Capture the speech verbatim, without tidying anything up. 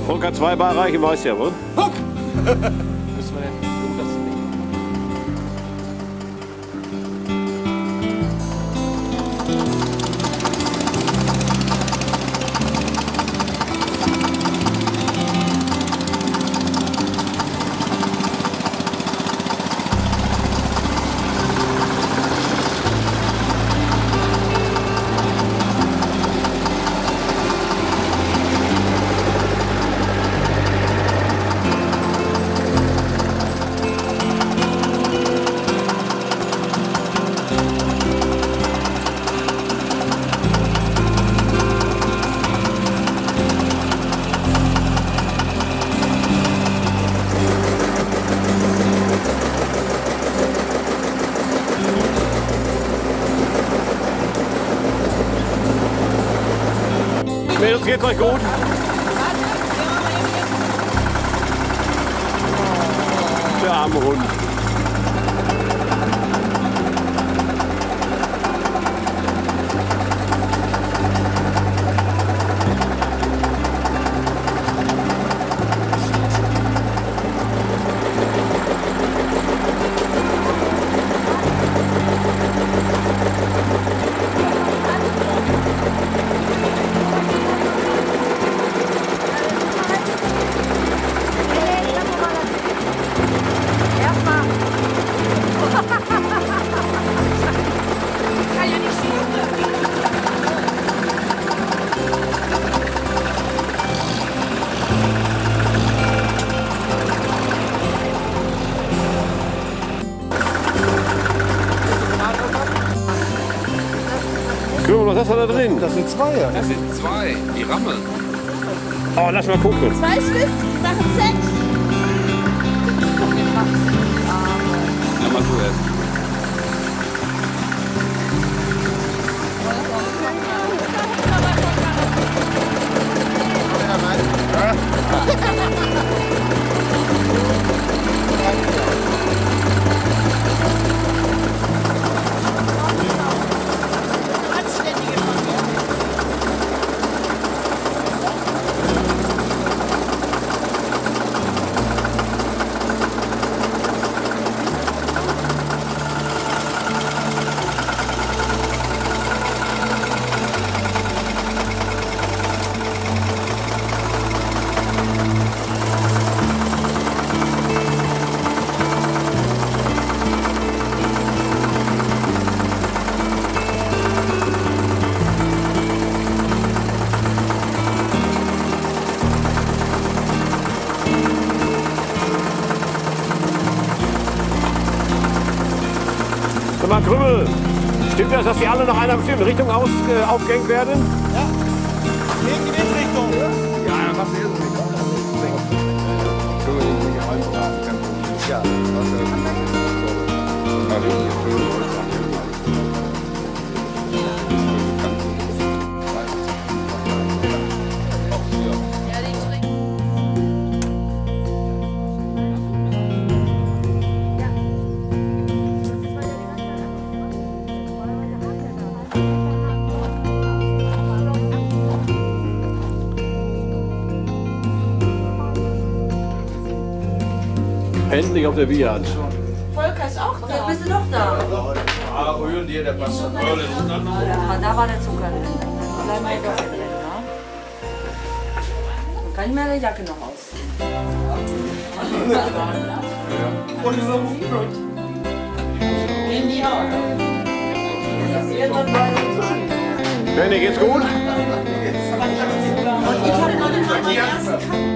Volker zwei Bar reichen, weiß ja, wohl? Huck! Müssen wir denn? Oh, das nicht. Mädels, geht's euch gut? Der arme Hund. Was hast du da drin? Das sind zwei. Ja. Das sind zwei. Die rammeln. Oh, lass mal gucken. Zwei Stück, die machen sechs. Ja, mach du erst. Sag mal, Krümmel, stimmt das, dass die alle nach einer bestimmten Richtung aus, äh, aufgehängt werden? Ja. Gegen die Windrichtung. Ja, dann machst du erst nicht. Entschuldigung, ich habe einen Ja, was ist das? Entschuldigung. Endlich auf der Viat. Volker ist auch da. Jetzt bist du doch da. Ah, Öl, dir, der passt. Öl ist untereinander. Ja, da war der Zucker drin. Bleib mal doch drin, ne? Dann kann ich mir die Jacke noch ausziehen. Und so gut. In die Augen. Benni, geht's gut? Und ich habe noch nicht mal meinen ersten Kaffee.